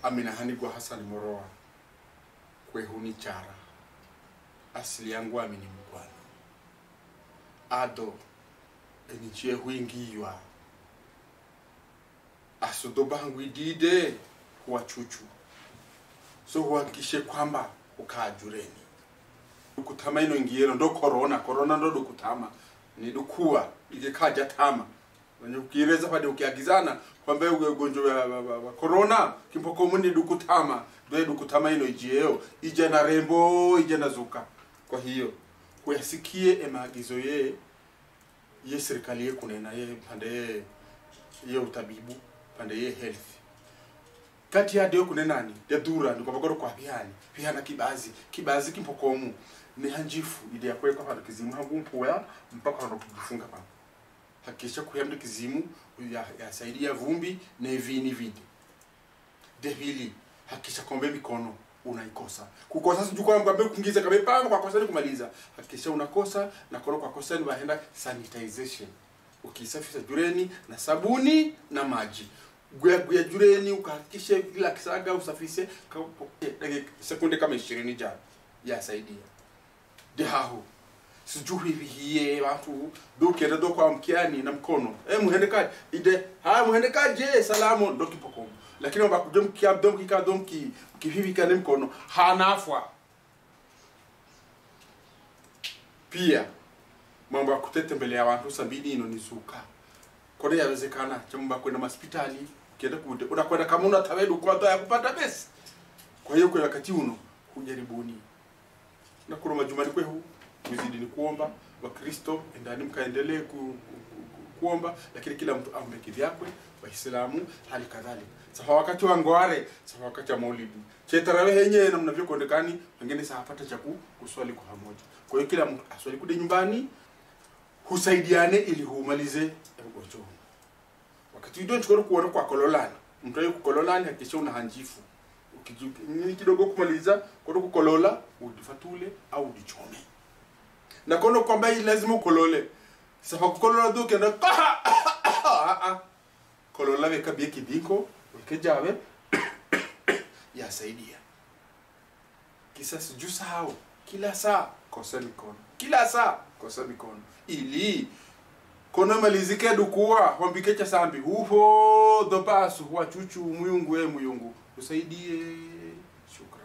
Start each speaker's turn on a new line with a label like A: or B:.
A: Amina Hanigwa Hassan Moroa kwe huni chara asili yangu amini mkwano ado enichie huingiwa asudoba hangu idide huwa chuchu so huakishe kwamba ukajureni dukutama ino ingiero ndo corona ndo dukutama ni dukua ikikaja tama wenye ukireza pade ukiagizana kwamba ugonjwa wa corona kimpoko mundi dukutama ndo dukutama ino ijieo ije na rembo ije na zuka. Kwa hiyo kuyasikie maagizo ye serikali ye kunena ye pande ye utabibu pande ye health kati ya dio kunenani ya dura ndiko bakoro kwa pihana kibazi kimpokomu ni hanjifu ide ya kweka pande kizimu hangu mpuya mpaka ndo kujifunga pa hakisha kuyamde kizimu ya saidia vumbi na vini vidi devili hakisha kombe mikono unaikosa kukosa sijukwa mkwambe kuingiza kabepanga kwa kosa ni kumaliza hakisha unakosa na kono kwa kosa ni bahenda sanitization ukisafisha jureni na sabuni na maji guya jureni ukahakisha kila kisaga usafishe sekunde kama 20 jana ya saidia de hahu sijui hiye watu dokera do kwa mkiani na mkono muhendekaje ide muhendekaje salamu ndo kipokomo lakini mba kujomki abdomki kadomki kivivi kane mkono hanafwa pia mambo ya kutetembelea watu sabini ino nisuka kone yawezekana chamba kwenda hospitali kienda kude unakwenda kama una tawedu kwa toa ya kupata pesa. Kwa hiyo kwa wakati uno hujaribuni na kuna majumani kwehu mzidi ni kuomba Wakristo endani mkaendelee kuomba lakini kila mtu aombe kivyake Waislamu hali kadhalika. Sasa wakati wa ngware, sasa wakati wa Maulidi. Chetarawe yenyewe na mnavyokuondekani wengine sasa hapata cha kuswali kwa pamoja. Kwa hiyo kila mtu aswali kude nyumbani husaidiane ili humalize ugonjwa. Wakati ndio chukua kuona kwa kololani. Mtu ayo kukololani hakisha una hanjifu. Ukijuni kidogo kumaliza kwa kukolola udifatule au udichome. Na kono kwamba lazima ukolole. Sasa kukolola duke na kolola weka bie kidiko ukejawe ya saidia kisa sijusa hao kila saa kosa mikono kila saa kosa mikono ili kono malizike dukuwa wambikecha sambi huho dopasu huwa chuchu muyungu muyungu usaidie. Shukran.